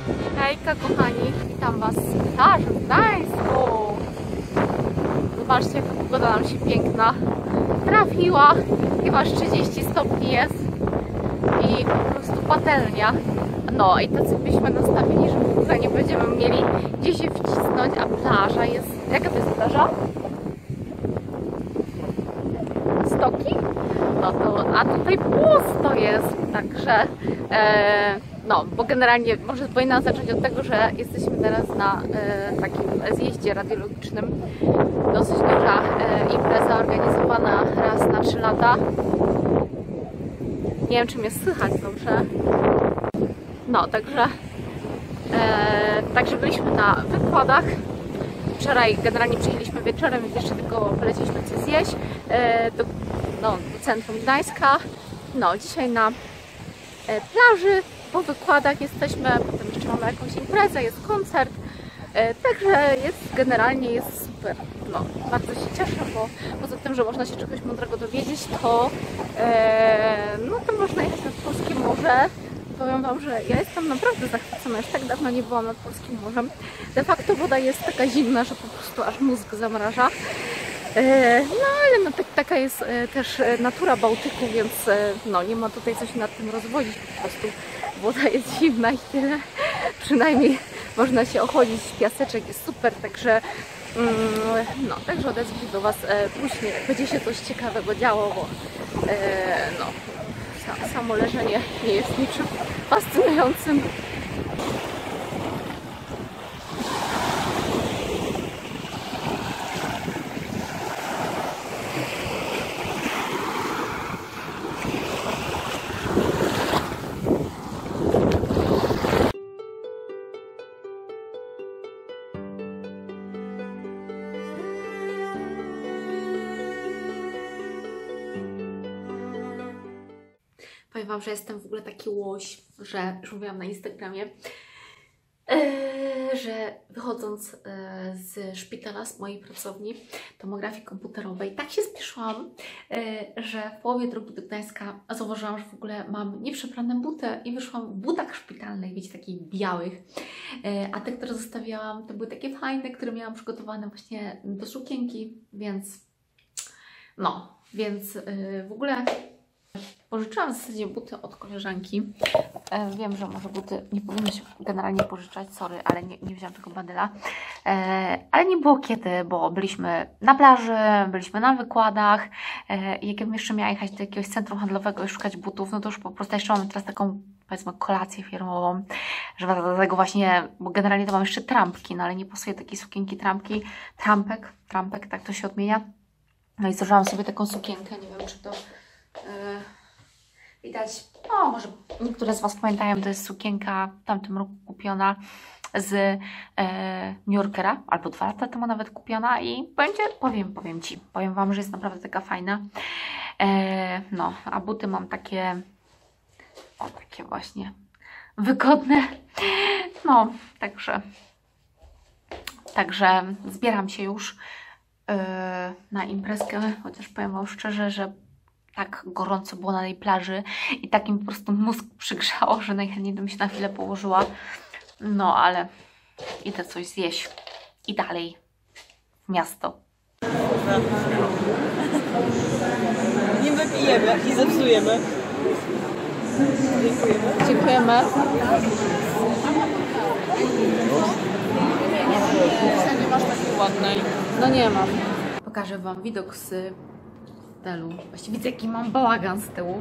Hejka kochani, witam Was z plaży w Gdańsku. Zobaczcie, jaka pogoda nam się piękna trafiła. Chyba 30 stopni jest i po prostu patelnia. No i tacy byśmy nastawili, że w ogóle nie będziemy mieli gdzie się wcisnąć, a plaża jest... Jaka to jest plaża? Stoki? No to, a tutaj pusto jest, także no, bo generalnie może powinnam zacząć od tego, że jesteśmy teraz na takim zjeździe radiologicznym. Dosyć duża impreza organizowana raz na 3 lata. Nie wiem, czy mnie słychać dobrze. No, także byliśmy na wykładach. Wczoraj generalnie przyjechaliśmy wieczorem, więc jeszcze tylko poleciliśmy coś zjeść do centrum Gdańska. No, dzisiaj na plaży, po wykładach jesteśmy, potem jeszcze mamy jakąś imprezę, jest koncert. Także generalnie jest super. No, bardzo się cieszę, bo poza tym, że można się czegoś mądrego dowiedzieć, to można jechać nad Polskie Morze. Powiem Wam, że ja jestem naprawdę zachwycona, już tak dawno nie byłam nad Polskim Morzem. De facto woda jest taka zimna, że po prostu aż mózg zamraża. No ale taka jest też natura Bałtyku, więc nie ma tutaj coś nad tym rozwodzić, po prostu woda jest zimna i tyle. Przynajmniej można się ochłodzić, piaseczek jest super, także także odezwę się do Was później, jak będzie się coś ciekawego działo, bo samo leżenie nie jest niczym fascynującym. Powiem Wam, że jestem w ogóle taki łoś, że już mówiłam na Instagramie, że wychodząc z szpitala, z mojej pracowni tomografii komputerowej, tak się spieszyłam, że w połowie drogi do Gdańska zauważyłam, że w ogóle mam nieprzeprane buty i wyszłam w butach szpitalnych, wiecie, takich białych, a te, które zostawiałam, to były takie fajne, które miałam przygotowane właśnie do sukienki, więc w ogóle pożyczyłam w zasadzie buty od koleżanki. Wiem, że może buty nie powinno się generalnie pożyczać, sorry, ale nie wziąłam tego bandyla. Ale nie było kiedy, bo byliśmy na plaży, byliśmy na wykładach. Jak ja bym jeszcze miała jechać do jakiegoś centrum handlowego i szukać butów, no to już po prostu jeszcze mamy teraz taką, powiedzmy, kolację firmową, że do tego właśnie, bo generalnie to mam jeszcze trampki, no ale nie pasuje takiej sukienki trampki. Trampek, tak to się odmienia. No i założyłam sobie taką sukienkę, nie wiem, czy to widać, może niektóre z Was pamiętają, to jest sukienka w tamtym roku kupiona z New Yorkera, albo 2 lata temu nawet kupiona i powiem Wam, że jest naprawdę taka fajna. A buty mam takie, takie właśnie wygodne. Także zbieram się już na imprezkę, chociaż powiem Wam szczerze, że tak gorąco było na tej plaży i tak mi po prostu mózg przygrzało, że najchętniej bym się na chwilę położyła. No ale idę coś zjeść i dalej w miasto. Nie wypijemy i zepsujemy. Dziękujemy. Nie masz takiej ładnej. No nie mam. Pokażę Wam widok z hotelu. Właściwie widzę, jaki mam bałagan z tyłu.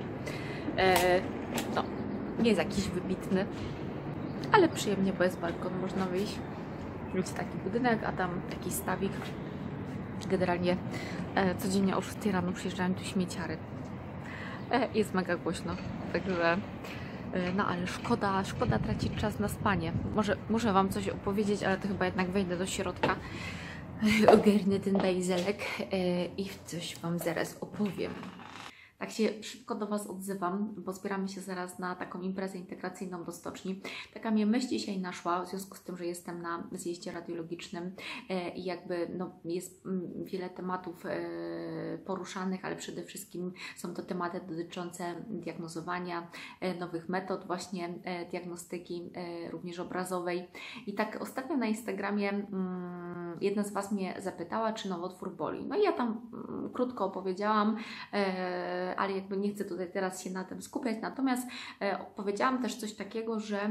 Nie jest jakiś wybitny, ale przyjemnie, bo jest balkon, można wyjść. Widzicie, taki budynek, a tam taki stawik. Generalnie codziennie o 6 rano przyjeżdżają tu śmieciary. Jest mega głośno, także ale szkoda tracić czas na spanie. Muszę Wam coś opowiedzieć, ale to chyba jednak wejdę do środka, ogarnę ten bejzelek i coś Wam zaraz opowiem. Tak się szybko do Was odzywam, bo zbieramy się zaraz na taką imprezę integracyjną do stoczni. Taka mnie myśl dzisiaj naszła, w związku z tym, że jestem na zjeździe radiologicznym i jakby no, jest wiele tematów poruszanych, ale przede wszystkim są to tematy dotyczące diagnozowania, nowych metod właśnie diagnostyki, również obrazowej. I tak ostatnio na Instagramie jedna z Was mnie zapytała, czy nowotwór boli. No i ja tam krótko opowiedziałam, ale jakby nie chcę tutaj teraz się na tym skupiać. Natomiast powiedziałam też coś takiego, że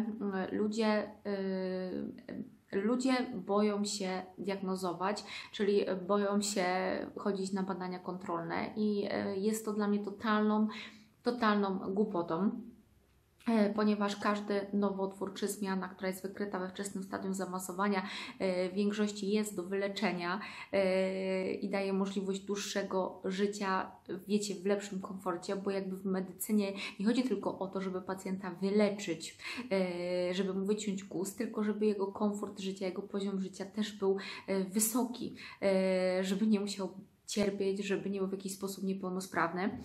ludzie boją się diagnozować, czyli boją się chodzić na badania kontrolne i jest to dla mnie totalną głupotą. Ponieważ każdy nowotwór czy zmiana, która jest wykryta we wczesnym stadium zaawansowania, w większości jest do wyleczenia i daje możliwość dłuższego życia, wiecie, w lepszym komforcie, bo jakby w medycynie nie chodzi tylko o to, żeby pacjenta wyleczyć, żeby mu wyciąć guz, tylko żeby jego komfort życia, jego poziom życia też był wysoki, żeby nie musiał cierpieć, żeby nie był w jakiś sposób niepełnosprawny.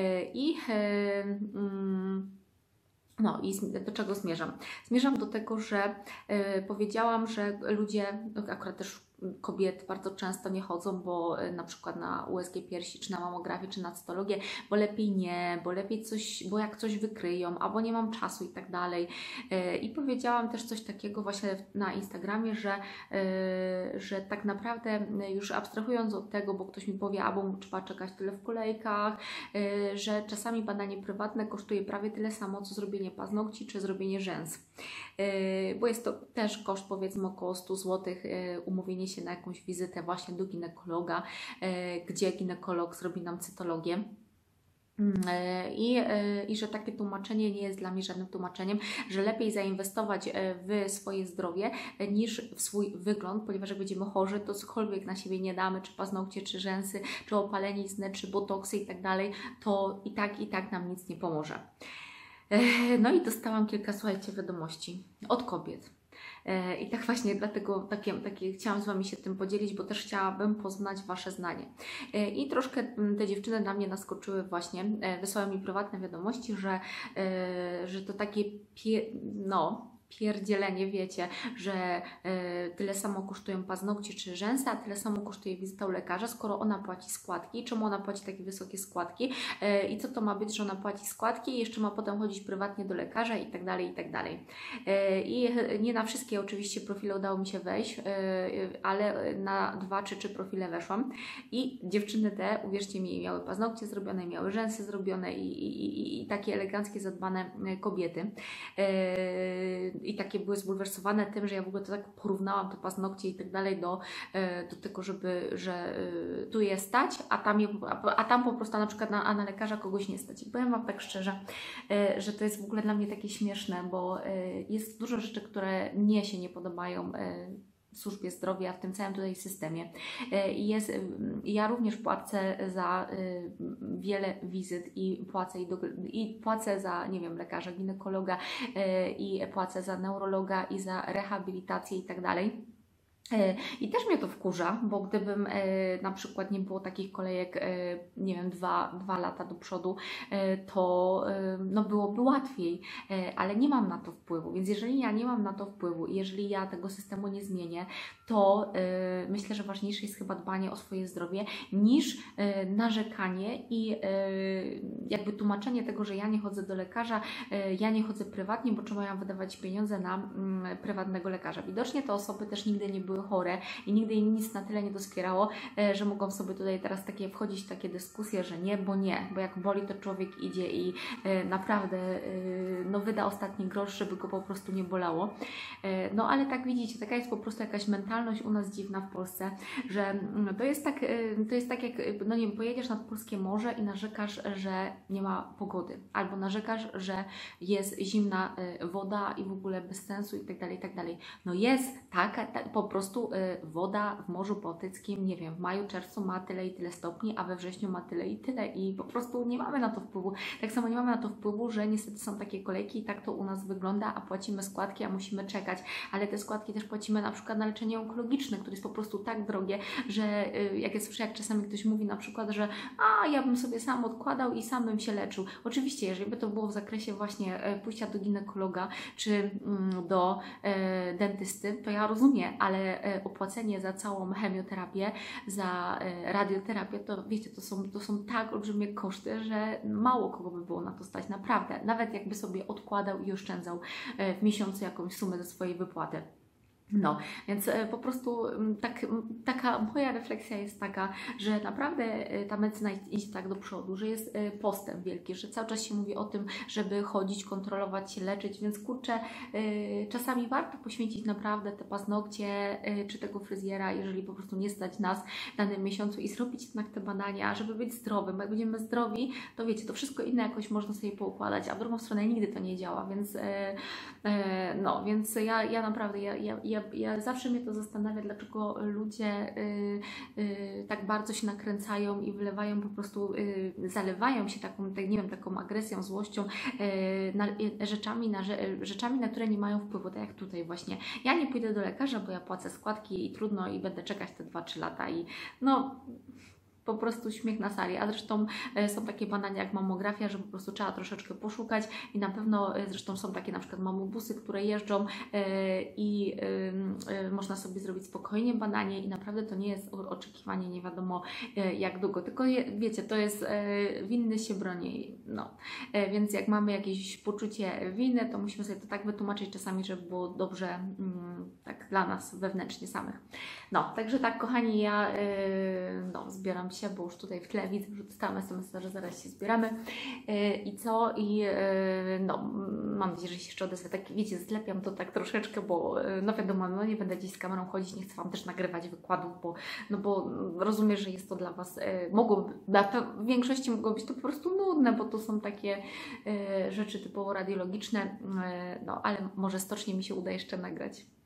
No i do czego zmierzam? Zmierzam do tego, że powiedziałam, że ludzie, akurat też kobiety bardzo często nie chodzą, bo na przykład na USG piersi, czy na mamografię, czy na cytologię, bo lepiej nie, bo lepiej coś, bo jak coś wykryją, albo nie mam czasu i tak dalej. I powiedziałam też coś takiego właśnie na Instagramie, że tak naprawdę już abstrahując od tego, bo ktoś mi powie, albo trzeba czekać tyle w kolejkach, że czasami badanie prywatne kosztuje prawie tyle samo, co zrobienie paznokci, czy zrobienie rzęs. Bo jest to też koszt powiedzmy około 100 zł, umówienie się na jakąś wizytę właśnie do ginekologa, gdzie ginekolog zrobi nam cytologię. I że takie tłumaczenie nie jest dla mnie żadnym tłumaczeniem, że lepiej zainwestować w swoje zdrowie niż w swój wygląd, ponieważ jak będziemy chorzy, to cokolwiek na siebie nie damy, czy paznokcie, czy rzęsy, czy opalenizny, czy botoksy i tak dalej, to i tak nam nic nie pomoże. No i dostałam kilka, słuchajcie, wiadomości od kobiet. I tak właśnie dlatego takie chciałam z Wami się tym podzielić, bo też chciałabym poznać Wasze zdanie. I troszkę te dziewczyny na mnie naskoczyły właśnie, wysłały mi prywatne wiadomości, że to takie pierdzielenie, wiecie, że tyle samo kosztują paznokcie czy rzęsy, a tyle samo kosztuje wizyta u lekarza, skoro ona płaci składki. Czemu ona płaci takie wysokie składki? I co to ma być, że ona płaci składki i jeszcze ma potem chodzić prywatnie do lekarza i tak dalej, i tak dalej. I nie na wszystkie oczywiście profile udało mi się wejść, ale na 2 czy 3 profile weszłam i dziewczyny te, uwierzcie mi, miały paznokcie zrobione, miały rzęsy zrobione i takie eleganckie, zadbane kobiety. I takie były zbulwersowane tym, że ja w ogóle to tak porównałam te paznokcie i tak dalej do tego, że tu je stać, a tam po prostu na przykład na lekarza kogoś nie stać. I powiem Wam tak szczerze, że to jest w ogóle dla mnie takie śmieszne, bo jest dużo rzeczy, które mnie się nie podobają w służbie zdrowia, w tym całym tutaj systemie. Ja również płacę za wiele wizyt i płacę za, nie wiem, lekarza, ginekologa i płacę za neurologa i za rehabilitację i tak dalej. I też mnie to wkurza, bo gdybym na przykład nie było takich kolejek, nie wiem, 2 lata do przodu, to no byłoby łatwiej, ale nie mam na to wpływu, więc jeżeli ja nie mam na to wpływu i jeżeli ja tego systemu nie zmienię, to myślę, że ważniejsze jest chyba dbanie o swoje zdrowie niż narzekanie i jakby tłumaczenie tego, że ja nie chodzę do lekarza, ja nie chodzę prywatnie, bo trzeba miałam wydawać pieniądze na prywatnego lekarza. Widocznie te osoby też nigdy nie były chore i nigdy im nic na tyle nie doskwierało, że mogą sobie tutaj teraz wchodzić w takie dyskusje, że nie, bo jak boli, to człowiek idzie i naprawdę no, wyda ostatni grosz, żeby go po prostu nie bolało. No ale tak widzicie, taka jest po prostu jakaś mentalność u nas dziwna w Polsce, że to jest tak jak, no nie wiem, pojedziesz nad polskie morze i narzekasz, że nie ma pogody, albo narzekasz, że jest zimna woda i w ogóle bez sensu i tak dalej, i tak dalej. No jest po prostu prostu woda w Morzu Bałtyckim, nie wiem, w maju, czerwcu ma tyle i tyle stopni, a we wrześniu ma tyle i tyle i po prostu nie mamy na to wpływu. Tak samo nie mamy na to wpływu, że niestety są takie kolejki i tak to u nas wygląda, a płacimy składki, a musimy czekać, ale te składki też płacimy na przykład na leczenie onkologiczne, które jest po prostu tak drogie, że jak ja słyszę, jak czasami ktoś mówi na przykład, że ja bym sobie sam odkładał i sam bym się leczył. Oczywiście, jeżeli by to było w zakresie właśnie pójścia do ginekologa czy do dentysty, to ja rozumiem, ale opłacenie za całą chemioterapię, za radioterapię, to wiecie, to są tak olbrzymie koszty, że mało kogo by było na to stać, naprawdę. Nawet jakby sobie odkładał i oszczędzał w miesiącu jakąś sumę ze swojej wypłaty. No, więc po prostu taka moja refleksja jest taka, że naprawdę ta medycyna idzie tak do przodu, że jest postęp wielki, że cały czas się mówi o tym, żeby chodzić, kontrolować się, leczyć, więc kurczę, czasami warto poświęcić naprawdę te paznokcie czy tego fryzjera, jeżeli po prostu nie stać nas w danym miesiącu i zrobić jednak te badania, żeby być zdrowym, bo jak będziemy zdrowi, to wiecie, to wszystko inne jakoś można sobie poukładać, a w drugą stronę nigdy to nie działa, więc no, więc ja naprawdę, ja zawsze mnie to zastanawia, dlaczego ludzie tak bardzo się nakręcają i wylewają po prostu, zalewają się taką, nie wiem, taką agresją, złością, rzeczami, na które nie mają wpływu, tak jak tutaj właśnie. Ja nie pójdę do lekarza, bo ja płacę składki i trudno i będę czekać te 2-3 lata i no... po prostu śmiech na sali, a zresztą są takie badania jak mamografia, że po prostu trzeba troszeczkę poszukać i na pewno zresztą są takie na przykład mamobusy, które jeżdżą i można sobie zrobić spokojnie badanie i naprawdę to nie jest oczekiwanie nie wiadomo jak długo, tylko wiecie, to jest winny się broni, no. Więc jak mamy jakieś poczucie winy, to musimy sobie to tak wytłumaczyć czasami, żeby było dobrze tak dla nas wewnętrznie samych. No, także tak kochani, ja zbieram się, bo już tutaj w tle widzę, że dostałam SMS, że zaraz się zbieramy. I co? I no, mam nadzieję, że się jeszcze odezwę. Tak, wiecie, zlepiam to tak troszeczkę, bo no wiadomo, no nie będę dziś z kamerą chodzić, nie chcę Wam też nagrywać wykładów, bo rozumiem, że jest to dla Was, w większości mogło być to po prostu nudne, bo to są takie rzeczy typowo radiologiczne, no ale może stocznie mi się uda jeszcze nagrać.